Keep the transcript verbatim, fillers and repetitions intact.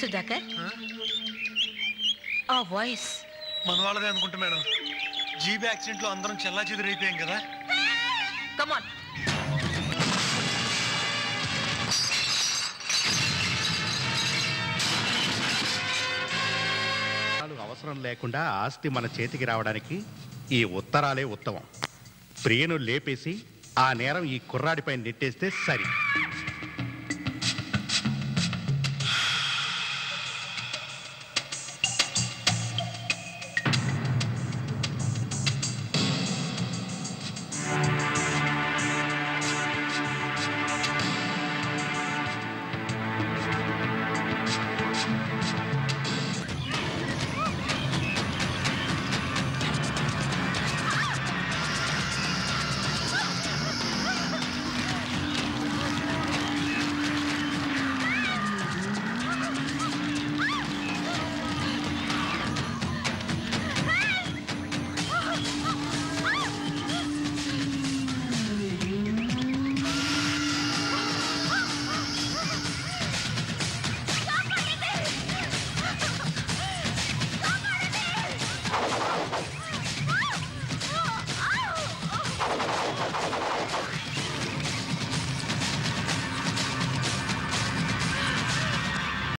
సుధాకర్ ఆ వాయిస్ మన వాళ్ళదే అనుకుంటా మేడం. జీబీ యాక్సిడెంట్ లో అందరం చెల్లా చెదిరైపోయాం కదా. కమాన్. అవసరం లేకుండా ఆస్తి మన చేతికి రావడానికి ఈ ఉత్తరాలే ఉత్తమం. ప్రియను లేపేసి ఆ నేరం ఈ కుర్రాడిపై నెట్టేస్తే సరి.